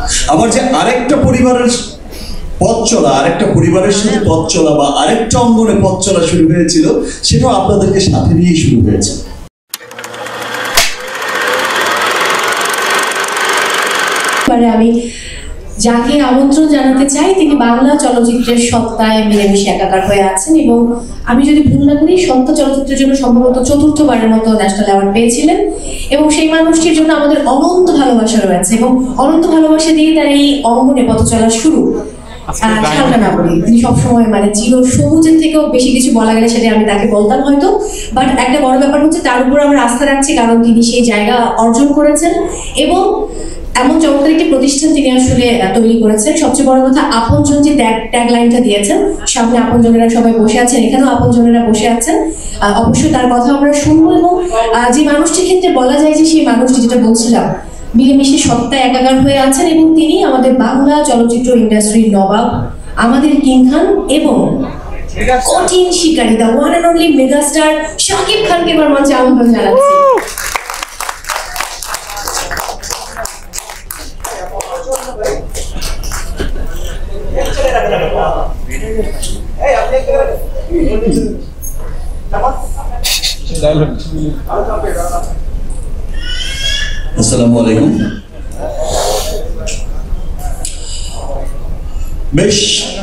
আমার যে আরেকটা পরিবারের পথ চলা, আরেকটা পরিবারের সাথে পথ চলা বা আরেকটা অঙ্গনে পথ চলা শুরু হয়েছিল, সেটাও আপনাদেরকে সাথে নিয়েই শুরু হয়েছে। আমি যাকে আমন্ত্রণ জানাতে চাই, তিনি বাংলা চলচ্চিত্রের সত্তায় মিলেমিশে একাকার হয়ে আছেন এবং আমি যদি ভুল না করি সত্তা চলচ্চিত্রের জন্য সম্ভবত 4র্থবারের মতো ন্যাশনাল অ্যাওয়ার্ড পেয়েছিলেন এবং সেই মানুষটির জন্য আমাদের অনন্ত ভালোবাসা রয়েছে এবং অনন্ত ভালোবাসা দিয়ে তার এই অঙ্গনে পথ চলা শুরু। হালকা না বলি, তিনি সবসময় মানে চির সবুজের থেকেও বেশি কিছু বলা গেলে সেটা আমি তাকে বলতাম হয়তো, বাট একটা বড় ব্যাপার হচ্ছে তার উপর আমরা আস্থা রাখছি কারণ তিনি সেই জায়গা অর্জন করেছেন এবং এমন চমৎকার একটি প্রতিষ্ঠান তিনি আসলে তৈরি করেছেন। সবচেয়ে বড় কথা, আপনজন যে ট্যাগ লাইনটা দিয়েছেন, সামনে আপনজনেরা সবাই বসে আছেন, এখানেও আপনজনেরা বসে আছেন, অবশ্যই তার কথা আমরা শুনবো এবং যে মানুষটির ক্ষেত্রে বলা যায় যে সেই মানুষটি, যেটা বলছিলাম, মিলেমিশে সত্তায় একাকার হয়ে আছেন এবং তিনি আমাদের বাংলা চলচ্চিত্র ইন্ডাস্ট্রির নবাব, আমাদের কিং খান এবং কঠিন শিকারী, the one and only megastar Shakib খানকে এবার মঞ্চে আমন্ত্রণ জানাচ্ছি। আসসালামু আলাইকুম। বেশ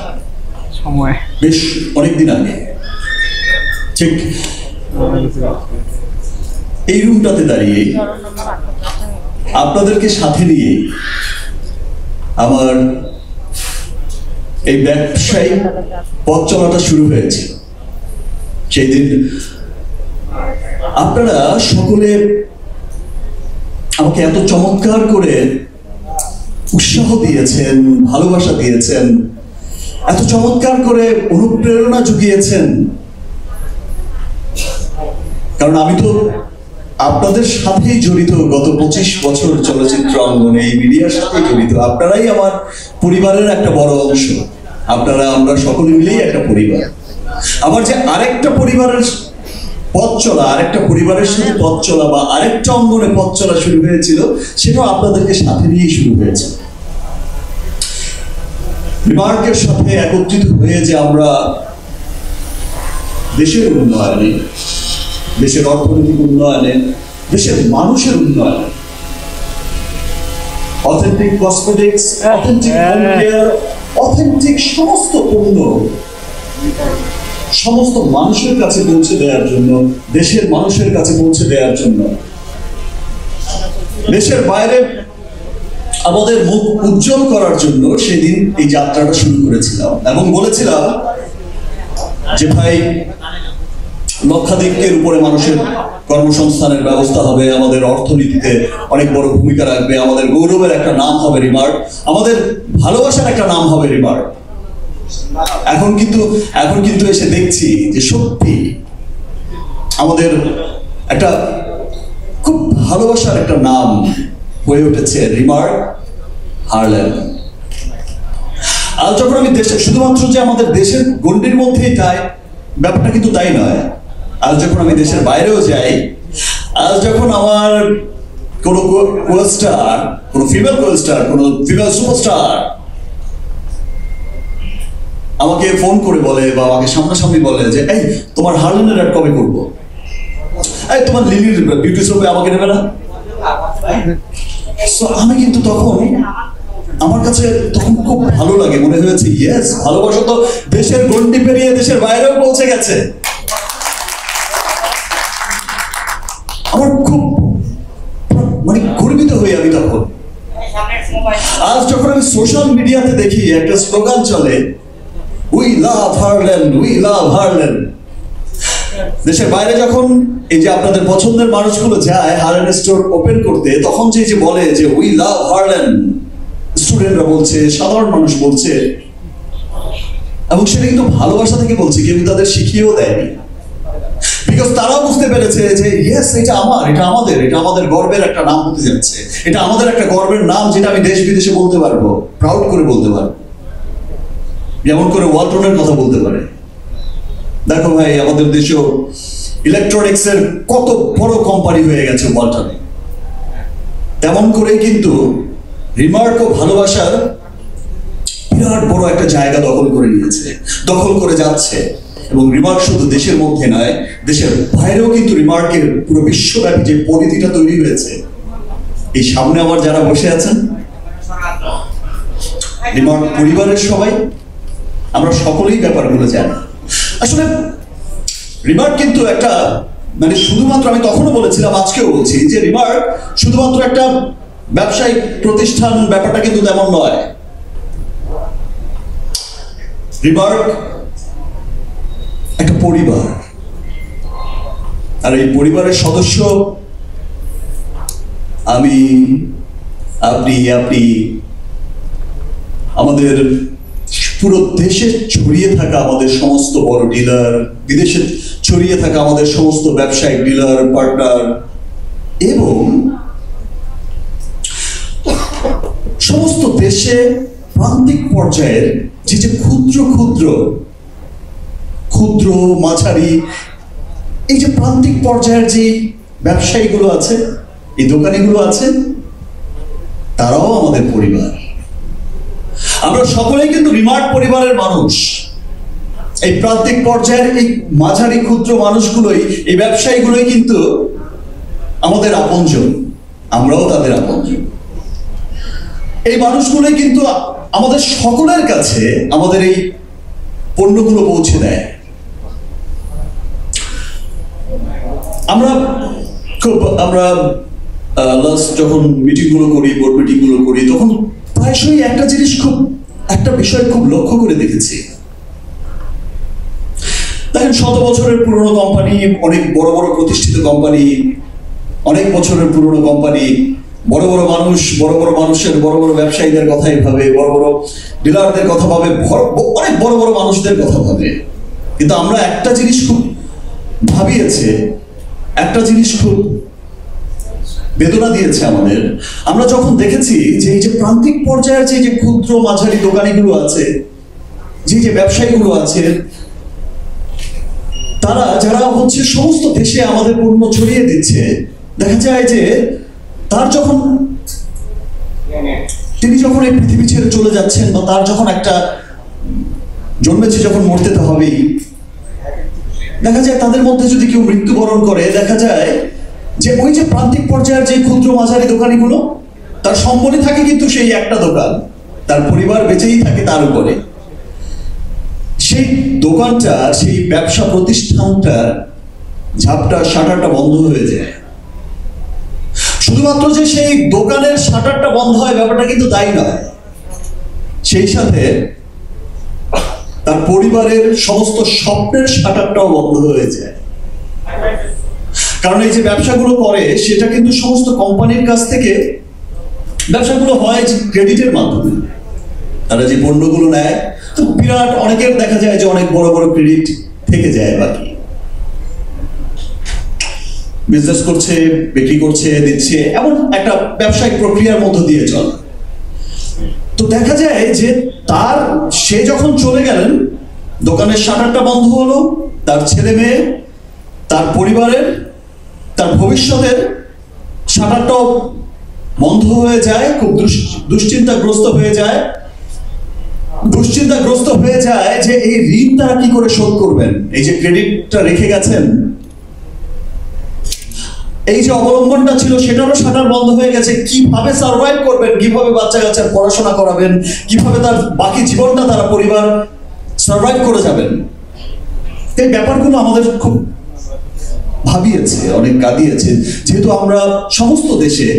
অনেকদিন আগে ঠিক এই রুমটাতে দাঁড়িয়ে আপনাদেরকে সাথে নিয়ে আমার এই ব্যবসায়িক পথ চলাটা শুরু হয়েছে। সেই দিন আপনারা সকলে আমাকে এত চমৎকার করে উৎসাহ দিয়েছেন, ভালোবাসা দিয়েছেন, এত চমৎকার করে অনুপ্রেরণা জুগিয়েছেন, কারণ আমি তো আপনাদের সাথেই জড়িত। গত 25 বছর চলচ্চিত্র অঙ্গনে এই মিডিয়ার সাথে জড়িত। আপনারাই আমার পরিবারের একটা বড় অংশ। আপনারা, আমরা সকলে মিলেই একটা পরিবার। আমার যে আরেকটা পরিবারের পথ চলা, আরেকটা পরিবারের সাথে পথ চলা বা আরেকটা অঙ্গনে পথ চলা শুরু হয়েছিল, সেটাও আপনাদেরকে সাথে নিয়েই শুরু হয়েছে। রিমার্কের সাথে একত্রিত হয়ে যে আমরা দেশের উন্নয়নে, দেশের অর্থনৈতিক উন্নয়নে, দেশের মানুষের উন্নয়নে, authentic cosmetics, authentic home care, authentic সমস্ত পণ্য সমস্ত মানুষের কাছে পৌঁছে দেওয়ার জন্য, দেশের মানুষের কাছে পৌঁছে দেওয়ার জন্য, দেশের বাইরে আমাদের মুখ উজ্জ্বল করার জন্য সেদিন এই যাত্রাটা শুরু করেছিলাম এবং বলেছিলাম যে ভাই, লক্ষাধিকের উপরে মানুষের কর্মসংস্থানের ব্যবস্থা হবে, আমাদের অর্থনীতিতে অনেক বড় ভূমিকা রাখবে, আমাদের গৌরবের একটা নাম হবে রিমার্ক, আমাদের ভালোবাসার একটা নাম হবে রিমার্ক। এখন কিন্তু এসে দেখছি যে সত্যি আমাদের একটা খুব ভালোবাসার একটা নাম হয়ে উঠেছে রিমার্ক হারল্যান্ড। আর যখন আমি দেশে, শুধুমাত্র যে আমাদের দেশের গণ্ডির মধ্যেই তাই ব্যাপারটা কিন্তু তাই নয়। আজ যখন আমি দেশের বাইরেও যাই, আজ যখন আমার কোনো কোস্টার, কোনো ফিমেল কোস্টার, কোনো ফিমেল সুপারস্টার আমাকে ফোন করে বলে বা আমাকে সামনাসামনি বলে যে এই তোমার হারল্যান্ডের অ্যাড কবে করবো, এই তোমার লিলির বিউটি শপে আমাকে নেবে না? আমি কিন্তু তখন, আমার কাছে তখন খুব ভালো লাগে, মনে হয়েছে ইয়েস, ভালোবাসা তো দেশের গণ্ডি পেরিয়ে দেশের বাইরেও পৌঁছে গেছে। আমার খুব মানে গর্বিত হই আমি তখন। আজ যখন আমি সোশ্যাল মিডিয়াতে দেখি একটা স্লোগান চলে, we love her land, we love her land. দেশের বাইরে যখন এই যে আপনাদের পছন্দের মানুষগুলো যায় হারল্যান্ড স্টোর ওপেন করতে, তখন যে বলে যে উই লাভ হারল্যান্ড, স্টুডেন্টরা বলছে, সাধারণ মানুষ বলছে, এবং সেটা কিন্তু ভালোবাসা থেকে বলছে, কেউ তাদের শিখিয়েও দেয়নি। বিকজ তারাও বুঝতে পেরেছে যে ইয়েস, এটা আমার, এটা আমাদের, এটা আমাদের গর্বের একটা নাম হতে যাচ্ছে, এটা আমাদের একটা গর্বের নাম, যেটা আমি দেশ বিদেশে বলতে পারবো, প্রাউড করে বলতে পারবো, যেমন করে ওয়ালটনের কথা বলতে পারে। দেখো ভাই, আমাদের দেশেও ইলেকট্রনিক্স এর কত বড় কোম্পানি হয়ে গেছে ওয়ালটনে, তেমন করেই কিন্তু রিমার্ক ও ভালোবাসার বিরাট বড় একটা জায়গা দখল করে নিয়েছে, দখল করে যাচ্ছে। এবং রিমার্ক শুধু দেশের মধ্যে নয়, দেশের বাইরেও কিন্তু রিমার্কের পুরো বিশ্বব্যাপী যে পরিধিটা তৈরি হয়েছে, এই সামনে আমার যারা বসে আছেন রিমার্ক পরিবারের সবাই, আমরা সকলেই ব্যাপারগুলো জানি। আসলে রিমার্ক কিন্তু একটা মানে শুধুমাত্র, আমি তখনও বলেছিলাম আজকেও বলছি, যে রিমার্ক শুধুমাত্র একটা ব্যবসায়িক প্রতিষ্ঠান, ব্যাপারটা কিন্তু তেমন নয়। রিমার্ক একটা পরিবার, আর এই পরিবারের সদস্য আমি, আপনি, আমাদের পুরো দেশে ছড়িয়ে থাকা আমাদের সমস্ত বড় ডিলার, বিদেশে ছড়িয়ে থাকা আমাদের সমস্ত ব্যবসায়িক ডিলার পার্টনার, এবং সমস্ত দেশে প্রান্তিক পর্যায়ের যে ক্ষুদ্র ক্ষুদ্র ক্ষুদ্র মাঝারি এই যে প্রান্তিক পর্যায়ের যে ব্যবসায়ীগুলো আছে, এই দোকানিগুলো আছে, তারাও আমাদের পরিবার। আমরা সকলেই কিন্তু রিমার্ক পরিবারের মানুষ। এই প্রান্তিক পর্যায়ের এই মাঝারি ক্ষুদ্র মানুষগুলোই, এই ব্যবসায়ীগুলোই কিন্তু আমাদের আপনজন, আমরাও তাদের আপনজন। এই মানুষগুলোই কিন্তু আমাদের সকলের কাছে আমাদের এই পণ্যগুলো পৌঁছে দেয়। আমরা লাস্ট যখন মিটিংগুলো করি, বোর্ড মিটিংগুলো করি, তখন প্রায়শই একটা জিনিস একটা বিষয় খুব লক্ষ্য করে দেখেছি। দেখেন, 100 বছরের পুরনো কোম্পানি, অনেক বড় বড় প্রতিষ্ঠিত কোম্পানি, অনেক বছরের পুরনো কোম্পানি, বড় বড় মানুষ, বড় বড় মানুষের, বড় বড় ব্যবসায়ীদের কথাই ভাবে, বড় বড় ডিলারদের কথা ভাবে, অনেক বড় বড় মানুষদের কথা ভাবে। কিন্তু আমরা একটা জিনিস খুব ভাবিয়েছে, একটা জিনিস খুব বেদনা দিয়েছে আমাদের। আমরা যখন দেখেছি যে এই যে প্রান্তিক পর্যায়ের যে ক্ষুদ্র মাঝারি দোকানিগুলো আছে, যে ব্যবসায়ীগুলো আছে, তারা যারা হচ্ছে সমস্ত দেশে আমাদের পণ্য ছড়িয়ে দিচ্ছে, দেখা যায় যে তিনি যখন এই পৃথিবী ছেড়ে চলে যাচ্ছেন, বা তার যখন একটা জন্মেছে, যখন মরতে তো হবেই, দেখা যায় তাদের মধ্যে যদি কেউ মৃত্যুবরণ করে, দেখা যায় যে ওই যে প্রান্তিক পর্যায়ের যে ক্ষুদ্র মাঝারি দোকানিগুলো, তার সম্বলে থাকে কিন্তু সেই একটা দোকান, তার পরিবার বেঁচেই থাকে তার উপরে। সেই দোকানটার, সেই ব্যবসা প্রতিষ্ঠানটার শাটারটা বন্ধ হয়ে যায়। শুধুমাত্র যে সেই দোকানের শাটারটা বন্ধ হয়, ব্যাপারটা কিন্তু তাই নয়, সেই সাথে তার পরিবারের সমস্ত স্বপ্নের শাটারটাও বন্ধ হয়ে যায়। কারণ এই যে ব্যবসাগুলো করে, সেটা কিন্তু সমস্ত কোম্পানির কাছ থেকে ব্যবসাগুলো হয় ক্রেডিটের মাধ্যমে। তারা যে পণ্যগুলো নেয়, তো বিরাট অনেকের দেখা যায় যে অনেক বড় বড় ক্রেডিট থেকে যায়, বাকি বিজনেস করছে, বিক্রি করছে, দিচ্ছে, এমন একটা ব্যবসায়িক প্রক্রিয়ার মধ্য দিয়ে চলে। তো দেখা যায় যে সে যখন চলে গেলেন, দোকানের শাটারটা বন্ধ হলো, তার ছেলে মেয়ে, তার পরিবারের, তার ভবিষ্যতের শাটারটাও বন্ধ হয়ে যায়। খুব দুশ্চিন্তাগ্রস্ত হয়ে যায় যে এই ঋণ তারা কি করে শোধ করবেন। এই যে ক্রেডিটটা রেখে গেছেন, এই যে অবলম্বনটা ছিল, সেটারও শাটার বন্ধ হয়ে গেছে। কিভাবে সার্ভাইভ করবেন, কিভাবে বাচ্চা কাচ্চার পড়াশোনা করাবেন, কিভাবে তার বাকি জীবনটা তারা পরিবার সার্ভাইভ করে যাবেন। এই ব্যাপারগুলো আমাদের খুব ভাবিয়েছে, অনেক কাঁদিয়েছে। যেহেতু আমরা সমস্ত দেশের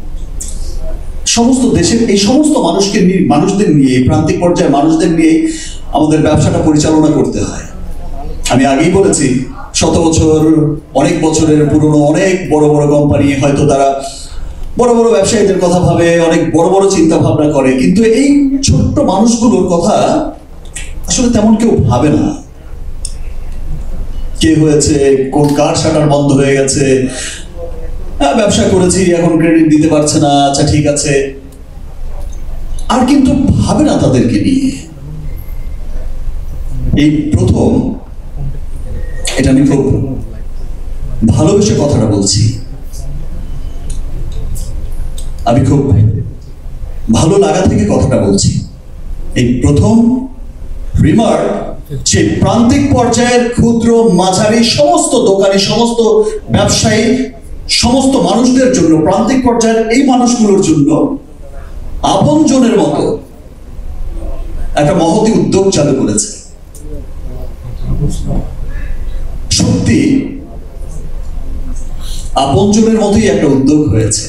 এই সমস্ত মানুষদের নিয়ে, প্রান্তিক পর্যায়ে মানুষদের নিয়ে আমাদের ব্যবসাটা পরিচালনা করতে হয়। আমি আগেই বলেছি, 100 বছর, অনেক বছরের পুরনো অনেক বড় বড় কোম্পানি, হয়তো তারা বড় বড় ব্যবসায়ীদের কথা ভাবে, অনেক বড় বড় চিন্তা ভাবনা করে, কিন্তু এই ছোট্ট মানুষগুলোর কথা আসলে তেমন কেউ ভাবে না। কে হয়েছে, কার শাটার বন্ধ হয়ে গেছে, ব্যবসা করেছি, এখন ক্রেডিট দিতে পারছে না, আচ্ছা ঠিক আছে, আর কিন্তু ভাবে না তাদেরকে নিয়ে। এই প্রথম, এটা আমি খুব ভালোবেসে কথাটা বলছি, আমি খুব ভালো লাগা থেকে কথাটা বলছি। এই প্রথম রিমার্ক যে প্রান্তিক পর্যায়ের ক্ষুদ্র মাঝারি সমস্ত দোকানি, সমস্ত ব্যবসায়ী, সমস্ত মানুষদের জন্য, প্রান্তিক পর্যায়ের এই মানুষগুলোর জন্য আপনজনের মতো একটা মহতি উদ্যোগ চালু করেছে। সত্যি আপনজনের মতোই একটা উদ্যোগ হয়েছে।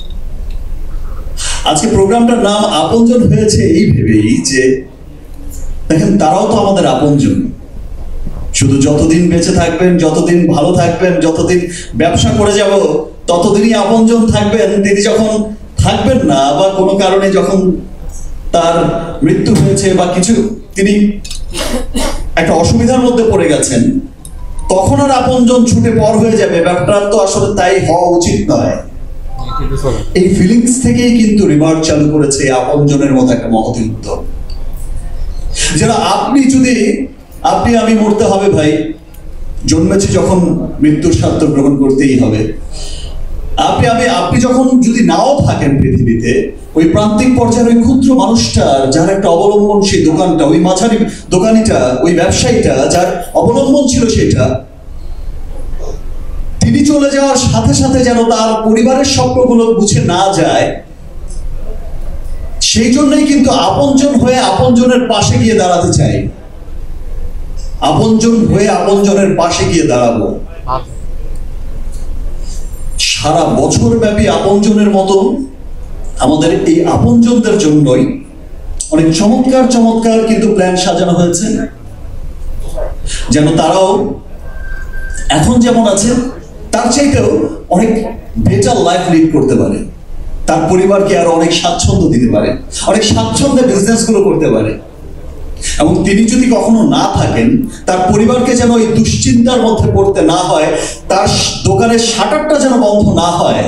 আজকে প্রোগ্রামটার নাম আপনজন হয়েছে এই ভেবেই যে দেখেন তারাও তো আমাদের আপনজন। শুধু যতদিন বেঁচে থাকবেন, যতদিন ভালো থাকবেন, যতদিন ব্যবসা করে যাব ততদিনই আপনজন থাকবেন। তিনি যখন থাকবেন না বা কোনো কারণে যখন তার মৃত্যু হয়েছে বা কিছু তিনি একটা অসুবিধার মধ্যে পড়ে গেছেন, তখন আর আপনজন ছুটে পর হয়ে যাবে, ব্যাপারটা তো আসলে তাই হওয়া উচিত নয়। এই ফিলিংস থেকেই কিন্তু রিমার্ক চালু করেছে আপনজনের মতো একটা মহৎ উদ্যোগ। যারা আপনি আমি মরতে হবে ভাই, জন্মেছি যখন মৃত্যুর স্বার্থ গ্রহণ করতেই হবে। আপনি যখন যদি নাও থাকেন পৃথিবীতে, ওই প্রান্তিক পর্যায়ের ওই ক্ষুদ্র মানুষটা যার একটা অবলম্বন, সেই দোকানটা, ওই মাঝারি দোকানিটা, ওই ব্যবসায়ীটা যার অবলম্বন ছিল সেটা, তিনি চলে যাওয়ার সাথে সাথে যেন তার পরিবারের স্বপ্নগুলো বুঝে না যায়, সেই জন্যই কিন্তু আপনজন হয়ে আপনজনের পাশে গিয়ে দাঁড়াতে চাই। আপনজন হয়ে আপনজনের পাশে গিয়ে দাঁড়াবো। সারা বছর ব্যাপী আপনজনের মতো আমাদের এই আপনজনদের জন্যই অনেক চমৎকার চমৎকার কিন্তু প্ল্যান সাজানো হয়েছে, যেন তারাও এখন যেমন আছে তার চাইতেও অনেক বেটার লাইফ লিড করতে পারে, তার পরিবারকে আরো অনেক স্বাচ্ছন্দ্য দিতে পারে, অনেক স্বাচ্ছন্দ্যে বিজনেস গুলো করতে পারে। এবং তিনি যদি কখনো না থাকেন, তার পরিবারকে যেন এই দুশ্চিন্তার মধ্যে পড়তে না হয়, তার দোকানের শাটারটা যেন বন্ধ না হয়,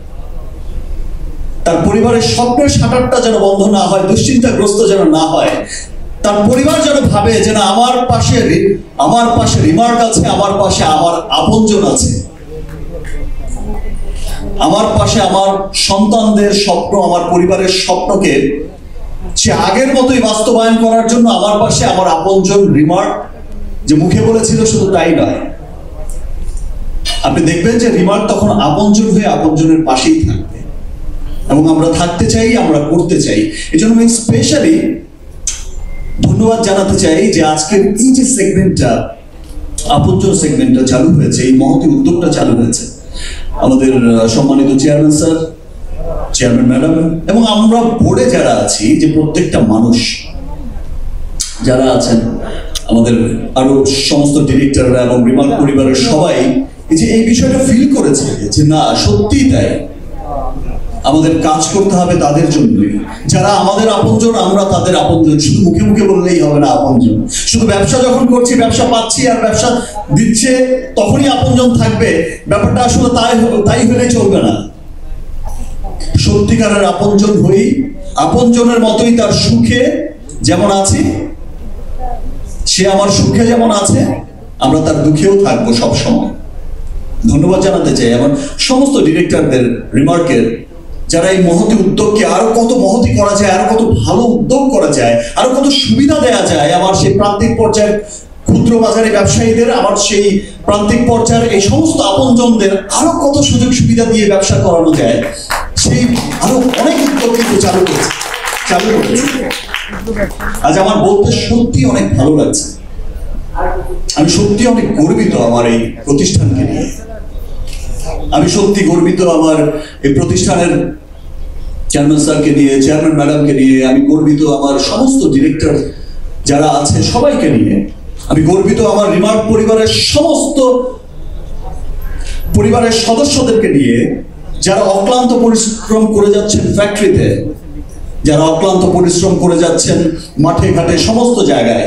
তার পরিবারের স্বপ্নের শাটারটা যেন বন্ধ না হয়, দুশ্চিন্তাগ্রস্ত যেন না হয়। তার পরিবার যেন ভাবে যে না, আমার পাশে রিমার্ক আছে, আমার পাশে আমার আপনজন আছে, আমার পাশে আমার সন্তানদের স্বপ্ন, আমার পরিবারের স্বপ্নকে সে আগের মতোই বাস্তবায়ন করার জন্য আমার পাশে আমার আপনজন রিমার্ক যে মুখে বলেছিল শুধু তাই নয়, আপনি দেখবেন যে রিমার্ক তখন আপনজন হয়ে আপনজনের পাশেই থাকবে। এবং আমরা থাকতে চাই, আমরা করতে চাই। এই জন্য আমি স্পেশালি ধন্যবাদ জানাতে চাই যে আজকের এই যে সেগমেন্টটা, আপনজন সেগমেন্টটা চালু হয়েছে, এই মহতি উদ্যোগটা চালু হয়েছে, আমাদের সম্মানিত চেয়ারম্যান স্যার, চেয়ারম্যান ম্যাডাম এবং আমরা বোর্ডে যারা আছি, যে প্রত্যেকটা মানুষ যারা আছেন, আমাদের আরো সমস্ত ডিরেক্টররা এবং রিমার্ক পরিবারের সবাই এই বিষয়টা ফিল করেছে যে না, সত্যিই তাই, আমাদের কাজ করতে হবে তাদের জন্যই, যারা আমাদের আপনজন, আমরা তাদের আপনজন। শুধু মুখে মুখে বললেই হবে না আপনজন, শুধু ব্যবসা যখন করছি, ব্যবসা পাচ্ছি আর ব্যবসা দিচ্ছে তখনই আপনজন থাকবে, ব্যাপারটা আসলে তাই হলে চলবে না। সত্যিকারের আপনজন হই, আপনজনের মতোই তার সুখে যেমন আছি, সে আমার সুখে যেমন আছে, আমরা তার দুঃখেও থাকবো সব সময়। ধন্যবাদ জানাতে চাই আমার সমস্ত ডিরেক্টরদের, রিমার্কের, যারা এই মহতি উদ্যোগকে আরো কত মহতি করা যায়, আরো কত ভালো উদ্যোগ করা যায়, আরো কত সুবিধা দেওয়া যায় আমার সেই প্রান্তিক পর্যায়ের ক্ষুদ্র বাজারে ব্যবসায়ীদের, আমার সেই প্রান্তিক পর্যায়ের এই সমস্ত আপনজনদের আরো কত সুযোগ সুবিধা দিয়ে ব্যবসা করানো যায়, সেই আরো অনেক উদ্যোগ কিন্তু চালু করেছে। আজ আমার বলতে সত্যি অনেক ভালো লাগছে, আমি সত্যি অনেক গর্বিত আমার এই প্রতিষ্ঠানকে নিয়ে। আমি সত্যি গর্বিত আমার এই প্রতিষ্ঠানের চেয়ারম্যান স্যারকে নিয়ে, চেয়ারম্যান ম্যাডামকে নিয়ে। আমি গর্বিত আমার সমস্ত ডিরেক্টর যারা আছে সবাইকে নিয়ে। আমি গর্বিত আমার রিমার্ক পরিবারের সমস্ত পরিবারের সদস্যদেরকে নিয়ে, যারা অক্লান্ত পরিশ্রম করে যাচ্ছেন ফ্যাক্টরিতে, যারা অক্লান্ত পরিশ্রম করে যাচ্ছেন মাঠে ঘাটে সমস্ত জায়গায়।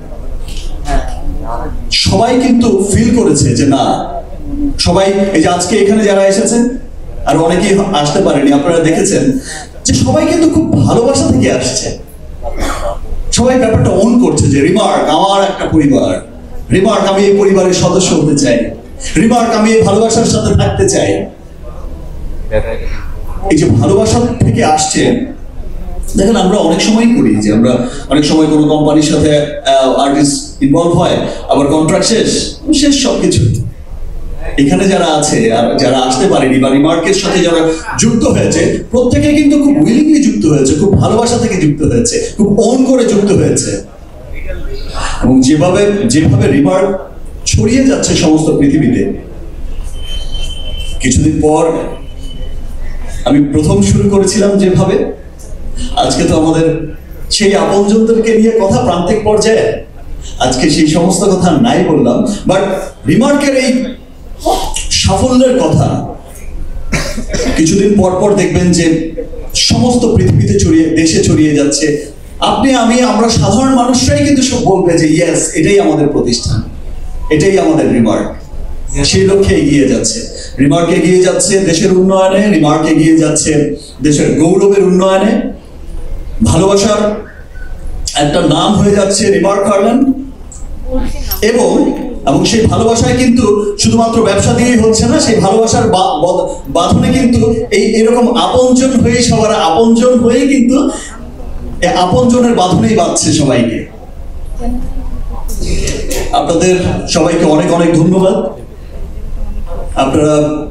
সবাই কিন্তু ফিল করেছে যে না, সবাই এই যে আজকে এখানে যারা এসেছেন আর অনেকেই আসতে পারেনি, আপনারা দেখেছেন যে সবাই কিন্তু খুব ভালোবাসা থেকে আসছে। সবাই ব্যাপারটা অন করছে যে রিমার্ক আমার একটা পরিবার, রিমার্ক আমি এই পরিবারের সদস্য হতে চাই, রিমার্ক আমি এই ভালোবাসার সাথে থাকতে চাই। এই যে ভালোবাসা থেকে আসছে, দেখেন আমরা অনেক সময় করি যে আমরা অনেক সময় কোনো কোম্পানির সাথে আর্টিস্ট ইনভলভ হয়, আবার কন্ট্রাক্ট শেষ সবকিছু। এখানে যারা আছে আর যারা আসতে পারেনি বা রিমার্কের সাথে যারা যুক্ত হয়েছে, প্রত্যেকে কিন্তু খুব উইলিংলি যুক্ত হয়েছে, খুব ভালোবাসা থেকে যুক্ত হয়েছে, খুব অন করে যুক্ত হয়েছে। এবং যেভাবে রিমার্ক ছড়িয়ে যাচ্ছে সমস্ত পৃথিবীতে, কিছুদিন পর আমি প্রথম শুরু করেছিলাম যেভাবে, আজকে তো আমাদের সেই আপনজনদেরকে নিয়ে কথা প্রান্তিক পর্যায়ে, আজকে সেই সমস্ত কথা নাই বললাম, বাট রিমার্কের এই সাফল্যের কথা কিছুদিন পর পর দেখবেন যে সমস্ত পৃথিবীতে দেশে ছড়িয়ে যাচ্ছে। আপনি আমি আমরা সাধারণ মানুষরাই কিন্তু সব বলবে যে ইয়েস, এটাই আমাদের প্রতিষ্ঠান, এটাই আমাদের রিমার্ক। সেই লক্ষ্যে এগিয়ে যাচ্ছে রিমার্ক, এগিয়ে যাচ্ছে দেশের উন্নয়নে, রিমার্ক এগিয়ে যাচ্ছে দেশের গৌরবের উন্নয়নে। ভালোবাসার একটা নাম হয়ে যাচ্ছে রিমার্ক গার্ডেন, এবং সেই ভালোবাসায় কিন্তু শুধুমাত্র ব্যবসা দিয়েই হচ্ছে না, সেই ভালোবাসার বাঁধনে কিন্তু এরকম আপনজন হয়ে, সবার আপনজন হয়ে কিন্তু আপনজনের বাঁধনেই বাঁধছে সবাইকে। আপনাদের সবাইকে অনেক অনেক ধন্যবাদ। আপনারা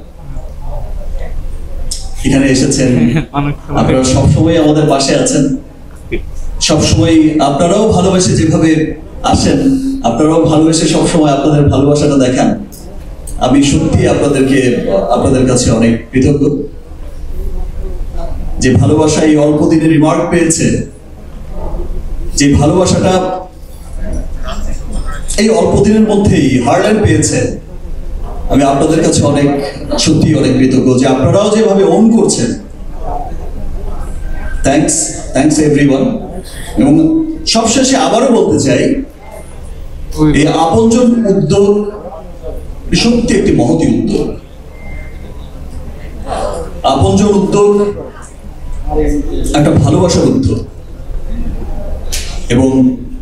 এখানে এসেছেন, আপনারা সবসময় আমাদের পাশে আছেন, সবসময় আপনারাও ভালোবেসে যেভাবে আসেন, আপনারাও ভালোবেসে সবসময় আপনাদের ভালোবাসাটা দেখান। আমি সত্যি আপনাদের কাছে অনেক কৃতজ্ঞ যে ভালোবাসা এই অল্প দিনে রিমার্ক পেয়েছে, যে ভালোবাসাটা এই অল্প দিনের মধ্যেই হার্ল্যান্ড পেয়েছে। আমি আপনাদের কাছে সত্যি অনেক কৃতজ্ঞ যে আপনারাও যেভাবে ওন করছেন। Thanks everyone. এবং সবশেষে আবারও বলতে চাই, এই আপনজন উদ্যোগ সত্যি একটি মহতী উদ্যোগ। আপনজন উদ্যোগ একটা ভালোবাসার উদ্যোগ, এবং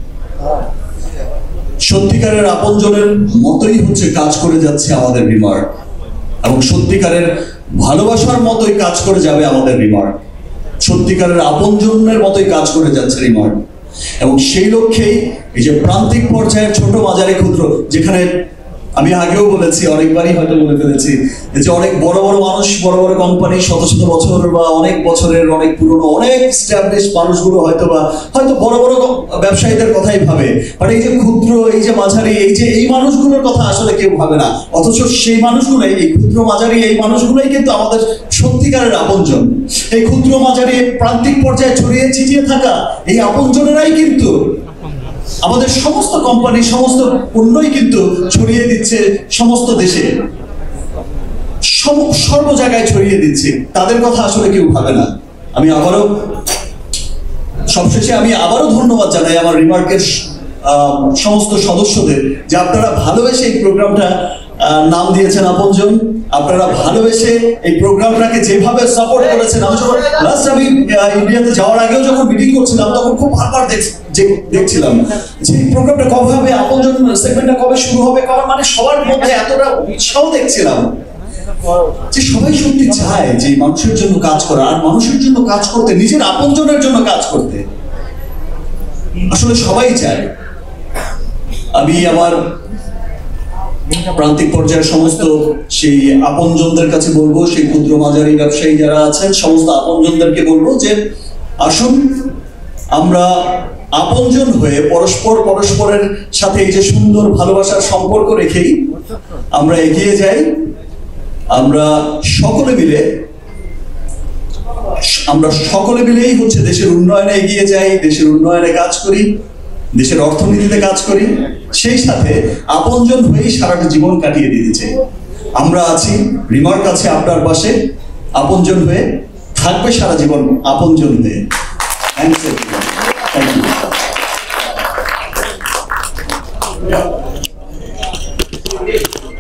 সত্যিকারের আপনজনের মতোই হচ্ছে কাজ করে যাচ্ছে আমাদের রিমার্ক, এবং সত্যিকারের ভালোবাসার মতোই কাজ করে যাবে আমাদের রিমার্ক, সত্যিকারের আপনজনের মতোই কাজ করে যাচ্ছে রিমার্ক। এবং সেই লক্ষ্যেই এই যে প্রান্তিক পর্যায়ের ছোট মাঝারি ক্ষুদ্র, যেখানে আমি আগেও বলেছি, অনেকবারই হয়তো বলে ফেলেছি যে অনেক বড় বড় মানুষ, বড় বড় কোম্পানি, শত শত বছর বা অনেক বছরের অনেক পুরনো অনেক এস্টাবলিশ মানুষগুলো হয়তো বড় বড় ব্যবসায়ীদের কথাই ভাবে, বাট এই যে ক্ষুদ্র, এই যে মাঝারি, এই মানুষগুলোর কথা আসলে কেউ ভাবে না। অথচ সেই মানুষগুলোই, এই ক্ষুদ্র মাঝারি এই মানুষগুলোই কিন্তু আমাদের সত্যিকারের আপনজন। এই ক্ষুদ্র মাঝারি প্রান্তিক পর্যায়ে ছড়িয়ে ছিটিয়ে থাকা এই আপনজনেরাই কিন্তু আমাদের সমস্ত কোম্পানি, সমস্ত পণ্যই কিন্তু ছড়িয়ে দিচ্ছে সমস্ত দেশে, সর্ব জায়গায় ছড়িয়ে দিচ্ছে। তাদের কথা আসলে কেউ ভাবে না। সবশেষে আমি আবারও ধন্যবাদ জানাই আমার রিমার্কের সমস্ত সদস্যদের, যে আপনারা ভালোবেসে এই প্রোগ্রামটা নাম দিয়েছেন আপনজন। আপনারা ভালোবেসে এই প্রোগ্রামটাকে যেভাবে সাপোর্ট করেছেন। আমি ইন্ডিয়াতে যাওয়ার আগেও যখন মিটিং করছিলাম, তখন খুব বারবার দেখছিলাম যে প্রোগ্রামটা কবে হবে, আপনজন সেগমেন্টটা কবে শুরু হবে, মানে সবার মধ্যে এতটা উৎসাহ দেখছিলাম যে সবাই সত্যি চায় যে মানুষের জন্য কাজ করা, আর মানুষের জন্য কাজ করতে, নিজের আপনজনের জন্য কাজ করতে আসলে সবাই চায়। আমি আমার প্রান্তিক পর্যায়ের সমস্ত সেই আপনজনদের কাছে বলবো, সেই ক্ষুদ্র মাঝারি ব্যবসায়ী যারা আছেন, সমস্ত আপনজনদেরকে বলবো যে আসুন আমরা আপনজন হয়ে পরস্পরের সাথে এই যে সুন্দর ভালোবাসার সম্পর্ক রেখেই আমরা এগিয়ে যাই। আমরা সকলে মিলেই হচ্ছে দেশের উন্নয়নে এগিয়ে যাই, দেশের উন্নয়নে কাজ করি, দেশের অর্থনীতিতে কাজ করি, সেই সাথে আপনজন হয়েই সারাটা জীবন কাটিয়ে দিতে চাই। আমরা আছি, রিমার্ক আছে আপনার পাশে, আপনজন হয়ে থাকবে সারা জীবন, আপনজন হয়ে। Thank you.